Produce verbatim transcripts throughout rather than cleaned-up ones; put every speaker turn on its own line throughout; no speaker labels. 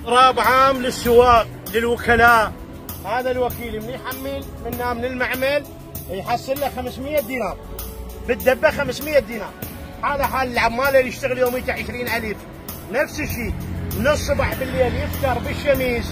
اضراب عام للسواق للوكلاء. هذا الوكيل من يحمل منا من المعمل يحصل له خمسمية دينار بالدبه، خمسمية دينار. هذا حال العمال اللي يشتغل يوميته عشرين ألف. نفس الشيء من الصبح بالليل يفطر بالشميس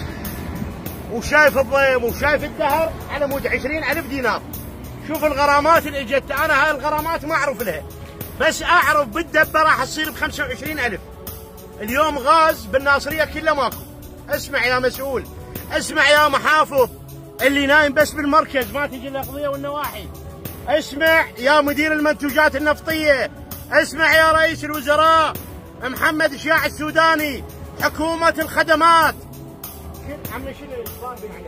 وشايف الضيم وشايف الدهر على مود عشرين ألف دينار. شوف الغرامات اللي اجت. انا هاي الغرامات ما اعرف لها، بس اعرف بالدبه راح تصير ب خمسة وعشرين ألف. اليوم غاز بالناصريه كله ماكو. اسمع يا مسؤول، اسمع يا محافظ اللي نايم بس بالمركز ما تجي الاقضيه والنواحي، اسمع يا مدير المنتوجات النفطيه، اسمع يا رئيس الوزراء محمد الشاع السوداني، حكومه الخدمات. عم شنو الصابين عليك؟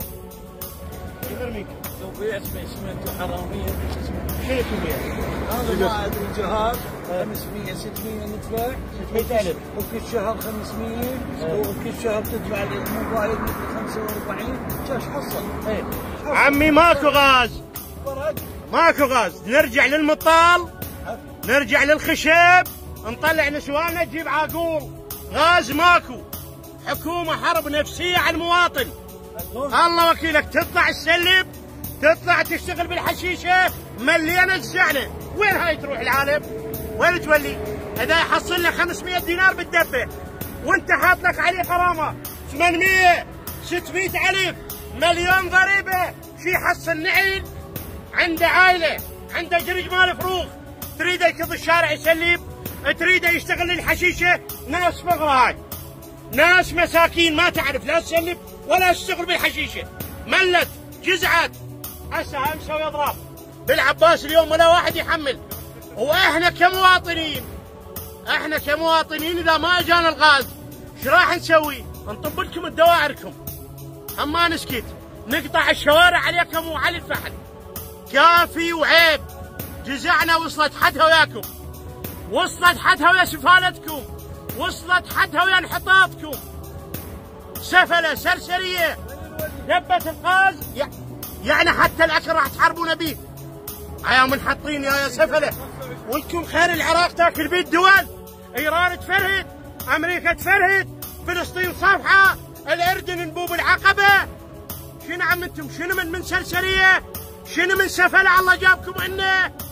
يرميك
توبيع اسمنت حراميه.
شنو توبيع؟
هذا ما ادري جهاز خمسمية ستمية ندفع
ستمية ألف
وكل شهر خمسمية وكل شهر تدفع الموبايل خمسة وأربعين. ايش حصل؟
ايه عمي ماكو غاز، ماكو غاز. نرجع للمطال، نرجع للخشب، نطلع نسواننا نجيب عاقول. غاز ماكو. حكومة حرب نفسية على المواطن. الله وكيلك تطلع تسلب، تطلع تشتغل بالحشيشة مليانة الزعنة. وين هاي تروح العالم؟ وين تولي؟ إذا يحصل له خمسمية دينار بالدبة وأنت حاط لك عليه غرامة ثمانمية ستمية ألف، مليون ضريبة. شي يحصل نعيل عنده عائلة، عنده جرج مال فروخ، تريده يكض الشارع يسلب، تريده يشتغل الحشيشة. ناس فقرة هاي، ناس مساكين ما تعرف لا تسلب ولا تشتغل بالحشيشه. ملت جزعت. هسه هاي مسوي اضراب بالعباس اليوم ولا واحد يحمل. واحنا كمواطنين، احنا كمواطنين اذا ما اجانا الغاز ايش راح نسوي؟ نطب لكم الدوائركم، اما نسكت نقطع الشوارع عليكم وعلى الفحل. كافي وعيب. جزعنا وصلت حدها وياكم، وصلت حدها ويا سفالتكم، وصلت حدها ويا انحطاطكم. سفله سرسريه دبت الغاز، يعني حتى الاكل راح تحاربون به. يا منحطين يا يا سفله. ولكم خير العراق تاكل بيه الدول. ايران تفرهد، امريكا تفرهد، فلسطين صافحه، الاردن انبوب العقبه. شنو عم انتم؟ شنو من من سرسريه؟ شنو من سفله الله جابكم عنا؟